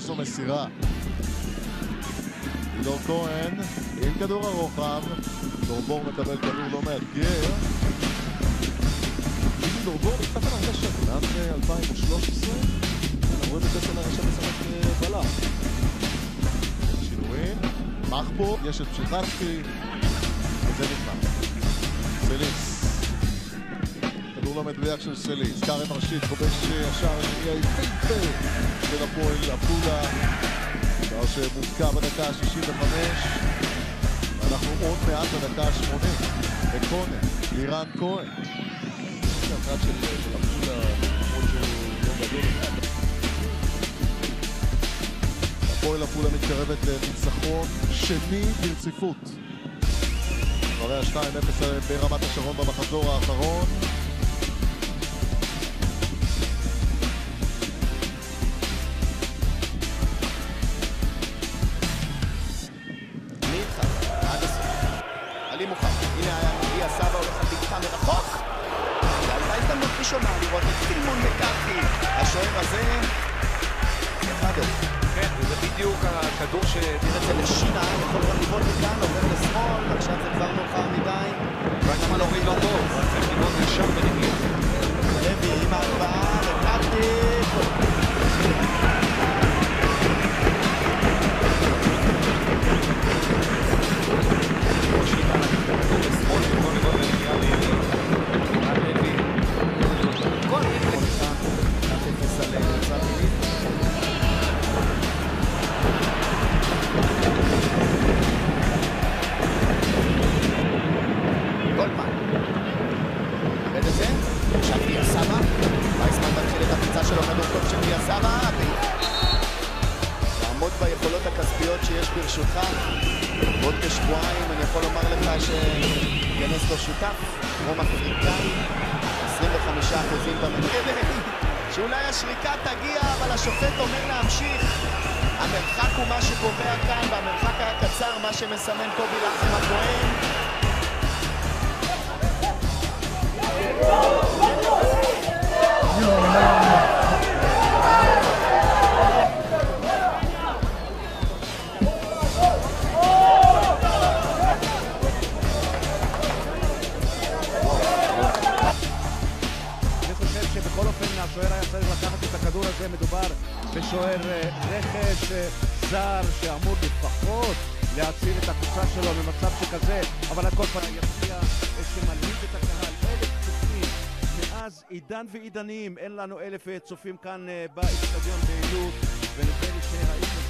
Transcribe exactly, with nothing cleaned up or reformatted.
זו מסירה. דור כהן עם כדור הרוחב, דורבור מקבל כדור לא מאתגר. דורבור נפתח על הרשת מאז אלפיים ושלוש עשרה, אנחנו רואים את זה של הרשת משחק בלם. שינויים, מחבו, יש את פשיחצקי, וזה נגמר. סליס, כדור לא מדויק של סליס, קארם מרשית, כובש ישר יפהפה של הפועל עפולה, דבר שמוזכר בדקה ה-שישים וחמש, ואנחנו עוד מעט בדקה ה-שמונים, וקונה, לירן כהן. זה אחד של עפולה, עוד שהוא לא גדול. הפועל עפולה מתקרבת לניצחון שני ברציפות. אחרי ה-שתיים אפס ברמת השרון במחזור האחרון. עלי מוכן, הנה היה הסבא הולך לבעיטה מרחוק. הייתה הזדמנות ראשונה לראות את סילמון מקארתי, השוער הזה אחד עוד. כן, וזה בדיוק הכדור ש... תראה את זה לשינה, יכול כבר לבעוט מכאן, עובר לשמאל, עכשיו זה כבר מאוחר מדי. ואני להוריד לא טוב, אבל צריך לבעוט לשם ונגמר. לוי עם הארבעה, מקארתי. לעמוד ביכולות הכספיות שיש ברשותך. עוד כשבועיים אני יכול לומר לך שיכנס לו שותף דרום אפריקאי, עשרים וחמישה אחוז במנהלת, שאולי השריקה תגיע אבל השופט אומר להמשיך. המרחק הוא מה שקובע כאן, והמרחק היה קצר, מה שמסמן פה בלחם הכהן. בכל אופן השוער היה צריך לקחת את הכדור הזה, מדובר בשוער רכש זר שאמור לפחות להציל את הקבוצה שלו ממצב שכזה, אבל הכל פעם יפתיע שמלהיב את הקהל. אלף צופים מאז עידן ועידנים, אין לנו אלף צופים כאן באצטדיון באילת, ונדמה לי שהאיש